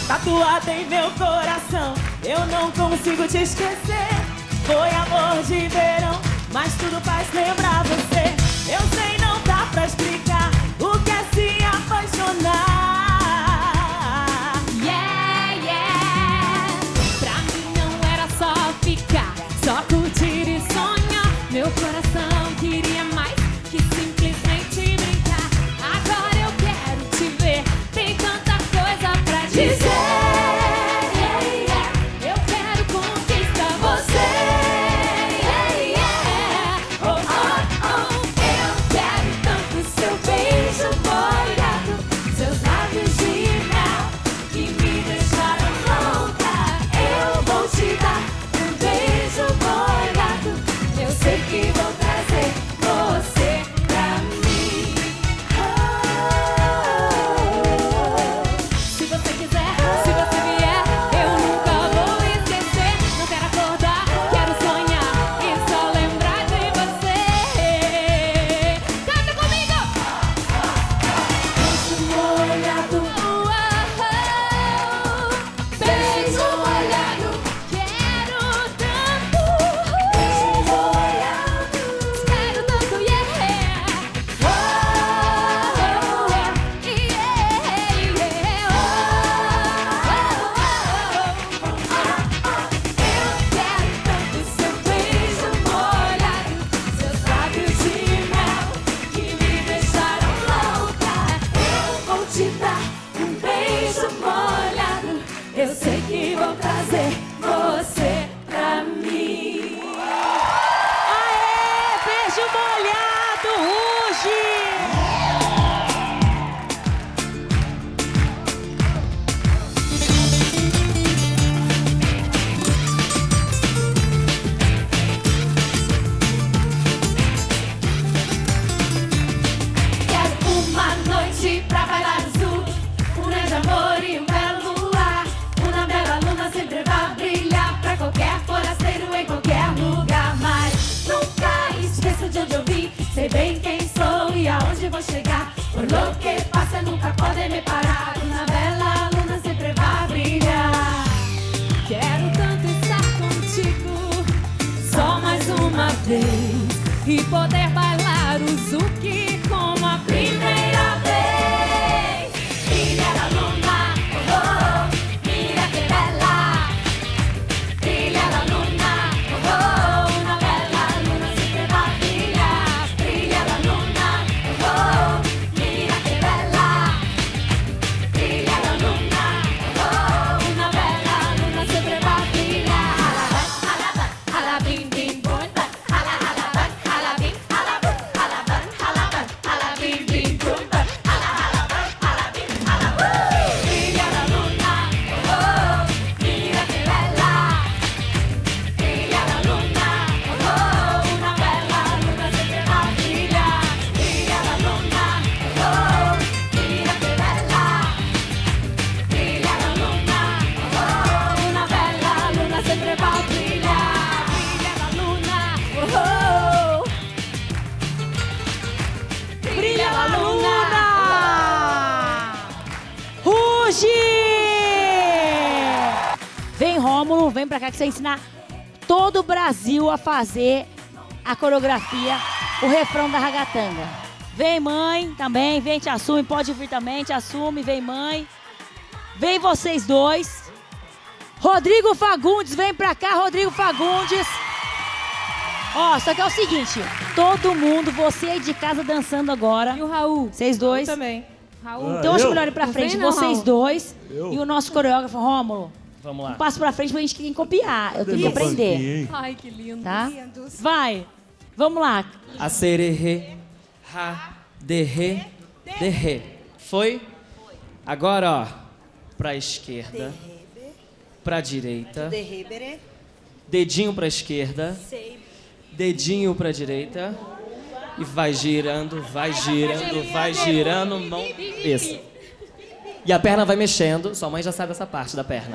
tatuada em meu coração. Eu não consigo te esquecer. Foi amor de verão, mas tudo faz lembrar você. Eu sei, não dá pra explicar o que é se apaixonar. Yeah, yeah. Pra mim não era só ficar, só curtir e sonhar. Meu coração queria mais que simplesmente brincar. Agora eu quero te ver, tem tanta coisa pra dizer. Eu quero conquistar você. Oh, oh, oh. Eu quero tanto seu beijo molhado, seus lábios de mel que me deixaram louca. Eu vou te dar um beijo molhado. Eu sei que vou trazer você pra mim. Se você quiser, se você vier, eu nunca vou esquecer. Não quero acordar, quero sonhar e só lembrar de você. Canta comigo! Beijo molhado, beijo molhado, quero tanto. Beijo molhado, espero tanto, yeah. Oh, yeah, yeah. Eu quero tanto seu beijo molhado, seus lábios de mel que me deixaram louca. Eu vou te dar um beijo molhado. Eu sei que vou trazer você pra mim. Aê, beijo molhado, Ruge! Quero uma noite pra bailar o zouk, um grande amor e um belo luar. Uma bela luna sempre vai brilhar pra qualquer forasteiro em qualquer lugar. Mas nunca esqueço de onde eu vim, sei bem quem sou e aonde vou chegar. Por lo que passa nunca podem me parar. Uma bela luna sempre vai brilhar. Quero tanto estar contigo só mais uma vez e poder bailar o zouk como a primeira vez. Brilha la luna, oh, oh, mira que bella. Brilha la luna, oh, oh, una bella luna sempre va a brillar. Brilha la luna, oh, oh, mira que bella. Brilha la luna, oh, oh, una bella luna sempre va a brillar. Hala bim bim bom, hala hala ban, hala bim hala bum, hala ban, hala bim bim bom, hala ban, hala bim hala bum. Brilha la luna, oh, oh, mira que bella. Brilha la luna, oh, oh, una bella luna sempre va a brillar. Brilha la luna, oh, oh, mira que bella. Brilha la luna, oh, oh, una bella luna sempre va a brillar. Brilha la luna, oh, oh. Brilha a luna! Ruge! Vem, Rômulo, vem pra cá que você vai ensinar todo o Brasil a fazer a coreografia, o refrão da ragatanga. Vem, mãe, também, vem, te assume, pode vir também, te assume, vem, mãe. Vem vocês dois. Rodrigo Fagundes, vem pra cá, Rodrigo Fagundes. Ó, só que é o seguinte, todo mundo, você aí de casa dançando agora. E o Raul? Vocês dois. Também. Raul. Então acho melhor ir pra frente, vem, não, vocês Raul. dois e o nosso coreógrafo, Rômulo. Vamos lá. Um passo pra frente pra gente quem copiar. Eu tenho que aprender, Ai, que lindo. tá? Vai, vamos lá. A sererê, ra, de re. Foi? Agora, ó, pra esquerda, pra direita, dedinho pra esquerda, dedinho pra direita e vai girando, mão, isso. E a perna vai mexendo, sua mãe já sabe essa parte da perna.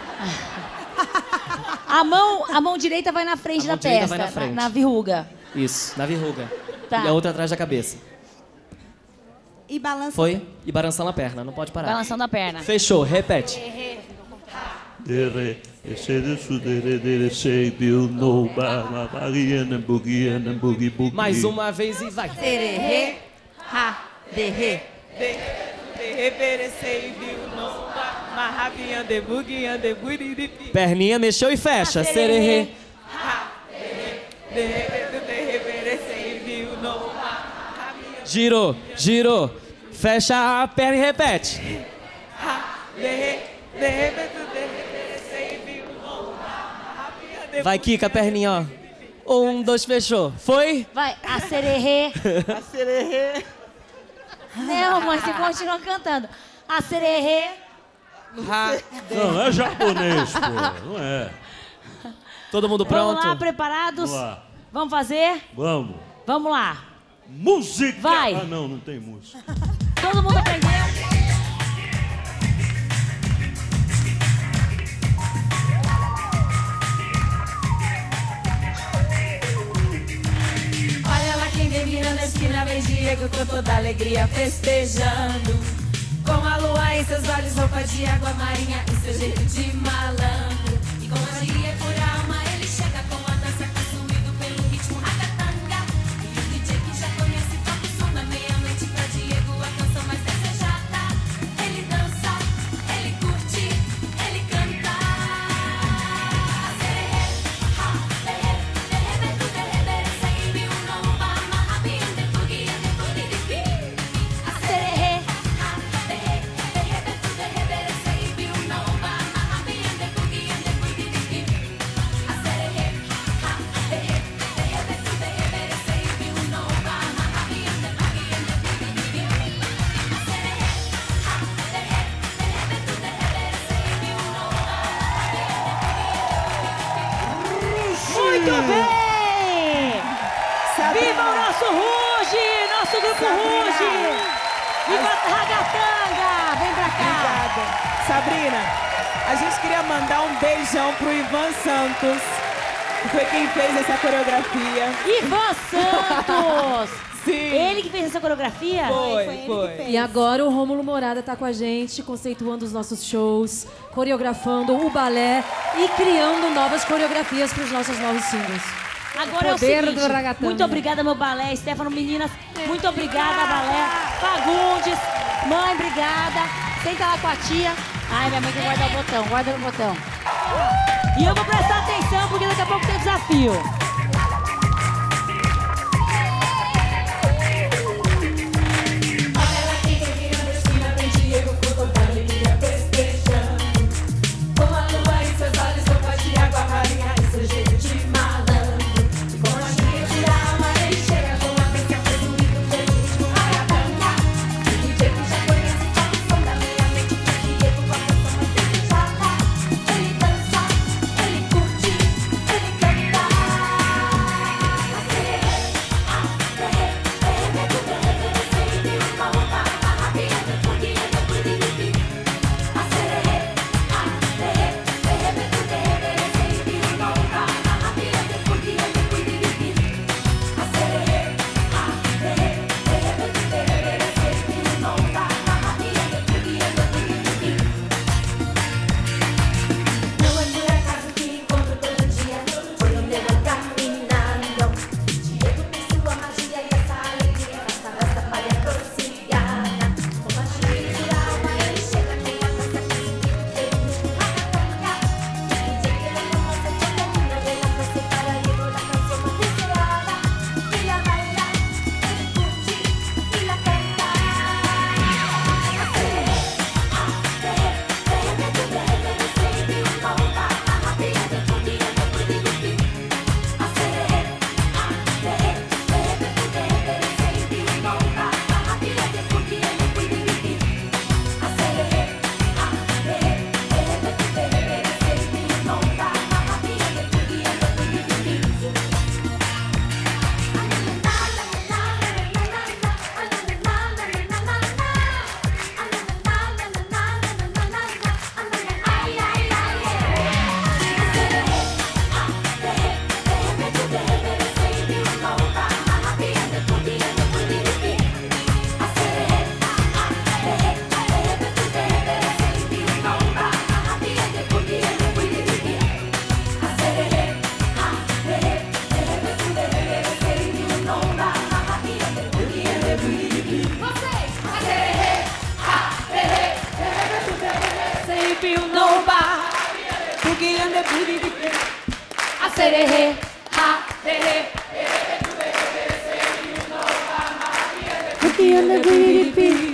A mão direita vai na frente da direita testa, vai na frente. na verruga. Isso, na verruga. Tá. E a outra atrás da cabeça. E balança. Foi? E balançando a perna, não pode parar. Balançando a perna. Fechou, repete. Mais uma vez e vai. Sererê, ha, derê. Perninha mexeu e fecha. Sererê. Girou, girou. Fecha a perna e repete. Vai, Kika, a perninha, ó. 1, 2, fechou. Foi? Vai, a sererê. A sererê. Não, mas você continua cantando. A sererê. Não é japonês, pô. Não é. Todo mundo pronto? Vamos lá, preparados? Vamos lá. Vamos fazer? Vamos. Vamos lá. Música! Vai. Ah, não tem música. Todo mundo aprendeu? Olha lá quem vem virando a esquina, vem Diego com toda alegria festejando. Com a lua em seus olhos, roupa de água marinha e seu jeito de malandro. E com magia por alma, ele chega com a dança consumido pelo ritmo ragatanga. E o DJ que já conhece toca o som da meia-noite pra Diego, a canção mais desejada. Ele dança, ele curte, ele canta. Sererê, ha, derê, derê, betu, derê, derê, segue o nome, bama, happy, ande, boogie, di, pi. A sererê. Muito bem! Viva o nosso Ruge! Nosso grupo Ruge! Viva a Ragatanga! Vem pra cá! Obrigada. Sabrina, a gente queria mandar um beijão pro Ivan Santos, que foi quem fez essa coreografia. Ivan Santos! Sim. Ele que fez essa coreografia? Foi. E agora o Rômulo Morada tá com a gente, conceituando os nossos shows, coreografando o balé e criando novas coreografias para os nossos novos singles. Agora é o poder seguinte, do ragatanga. muito obrigada, meu balé, Stefano, meninas, muito obrigada, balé, Fagundes, mãe, obrigada, senta lá com a tia. Ai, minha mãe quer guardar o botão, guarda no botão. E eu vou prestar atenção, porque daqui a pouco tem desafio. you know ba. Cookie and the booty. A sererê, ha, derê. Cookie and the booty.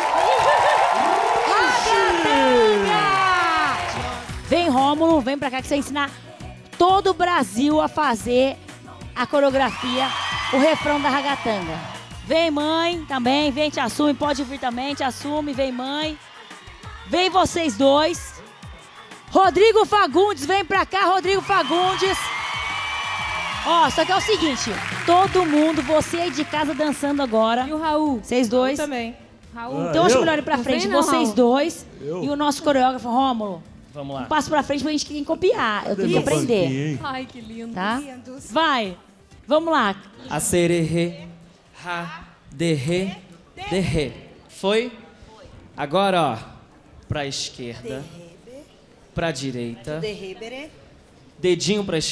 Vem, Rômulo, vem pra cá que você vai ensinar todo o Brasil a fazer a coreografia, o refrão da ragatanga. Vem, mãe, também, vem, te assume, pode vir também, te assume, vem, mãe. Vem vocês dois. Rodrigo Fagundes, vem pra cá, Rodrigo Fagundes. Ó, só que é o seguinte, todo mundo, você aí de casa dançando agora. E o Raul? Vocês dois. Eu também. Raul? Então acho melhor ir pra frente, não, vocês Raul. dois. e o nosso coreógrafo, Rômulo. Vamos lá. Um passo pra frente pra gente quem copiar. Eu tenho que aprender. Ai, que lindo. Tá? Vai. Vamos lá. A sererê, ha, derê, derê. Foi? Agora, ó, pra esquerda, pra direita, dedinho pra esquerda.